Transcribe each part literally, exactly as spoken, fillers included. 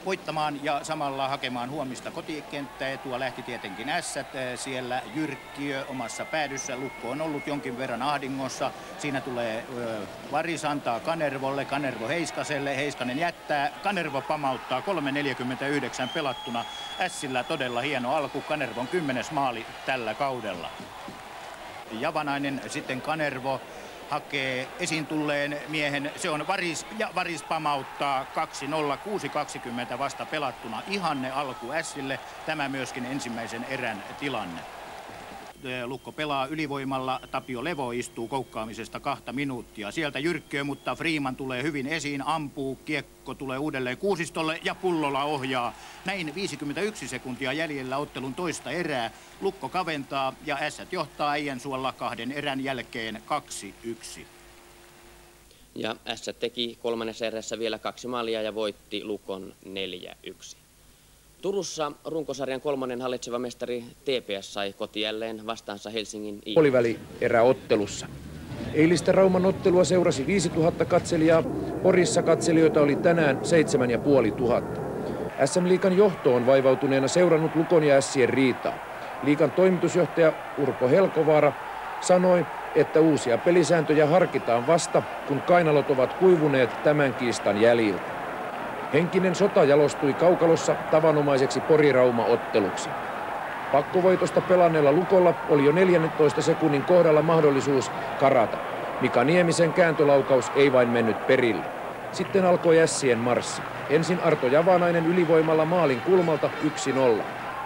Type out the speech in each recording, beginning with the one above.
voittamaan ja samalla hakemaan huomista kotikenttää. Etua lähti tietenkin Ässät, siellä Jyrkkiö omassa päädyssä. Lukko on ollut jonkin verran ahdingossa. Siinä tulee ö, Varis antaa Kanervolle, Kanervo Heiskaselle. Heiskanen jättää, Kanervo pamauttaa, kolme neljäkymmentäyhdeksän pelattuna. Ässillä todella hieno alku, Kanervon kymmenes maali tällä kaudella. Javanainen sitten Kanervo hakee esiin tulleen miehen, se on Varis, ja Varis pamauttaa kaksi nolla, kuusi kaksikymmentä vasta pelattuna. Ihanne alku Ässille, tämä myöskin ensimmäisen erän tilanne. Lukko pelaa ylivoimalla, Tapio Levo istuu koukkaamisesta kahta minuuttia. Sieltä Jyrkkiö, mutta Freeman tulee hyvin esiin, ampuu, kiekko tulee uudelleen Kuusistolle ja Pullola ohjaa. Näin viisikymmentäyksi sekuntia jäljellä ottelun toista erää. Lukko kaventaa ja Ässät johtaa Äijänsuolla kahden erän jälkeen kaksi yksi. Ja Ässät teki kolmannessa erässä vielä kaksi maalia ja voitti Lukon neljä yksi. Turussa runkosarjan kolmannen hallitseva mestari T P S sai koti jälleen vastaansa Helsingin I F K. Puoliväli eräottelussa. Eilistä Rauman ottelua seurasi viisituhatta katselijaa. Porissa katselijoita oli tänään seitsemän ja puoli tuhatta. S M-liigan johto on vaivautuneena seurannut Lukon ja Ässien riitaa. Liigan toimitusjohtaja Urpo Helkovaara sanoi, että uusia pelisääntöjä harkitaan vasta, kun kainalot ovat kuivuneet tämän kiistan jäljiltä. Henkinen sota jalostui kaukalossa tavanomaiseksi Pori-Rauma-otteluksi. Pakkovoitosta pelanneella Lukolla oli jo neljännentoista sekunnin kohdalla mahdollisuus karata. Mika Niemisen kääntölaukaus ei vain mennyt perille. Sitten alkoi Ässien marssi. Ensin Arto Javanainen ylivoimalla maalin kulmalta yksi nolla.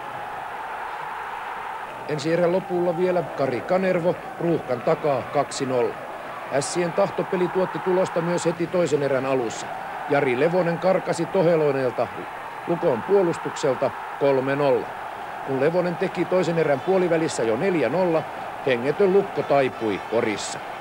Ensi erän lopulla vielä Kari Kanervo ruuhkan takaa kaksi nolla. Ässien tahtopeli tuotti tulosta myös heti toisen erän alussa. Jari Levonen karkasi Toheloneelta Lukon puolustukselta kolme nolla. Kun Levonen teki toisen erän puolivälissä jo neljä nolla, hengetön Lukko taipui Porissa.